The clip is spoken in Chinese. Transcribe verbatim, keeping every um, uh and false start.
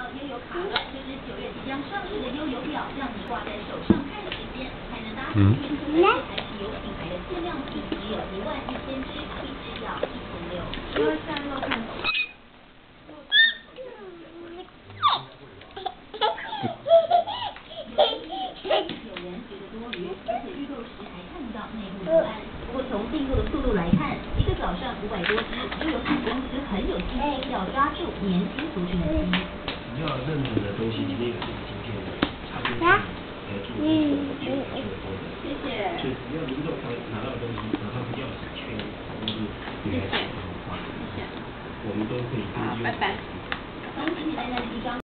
悠游卡了，这是九月即将上市的悠游表，让你挂在手上看时间，还能搭乘运输，而且还是有品牌的限量品，只有一万一千只，一只要一千六。因为现在都看懂。有人觉得多余，而且预购时还看不到内部图案。不过从订购的速度来看，一个早上五百多只，悠游卡公司很有信心要抓住年轻族群的心。 只要任何的东西里面有这个晶片的，它都是来做这个去做的。 谢谢。 所以只要民众拿拿到的东西，哪怕是钥匙圈，或是女孩子的话，我们都可以根据。 拜拜。恭喜你带来的一张。